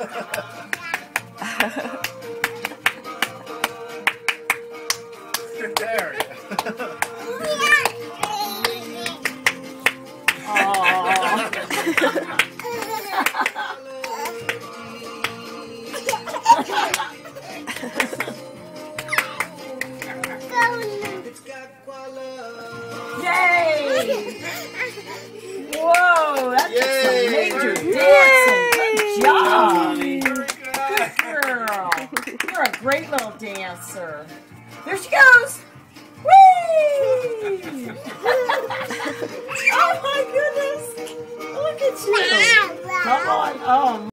There. Yay! Whoa, that's some major dancing. Good job. Good girl. You're a great little dancer. There she goes. Whee! Oh my goodness. Look at you. Come on. Oh.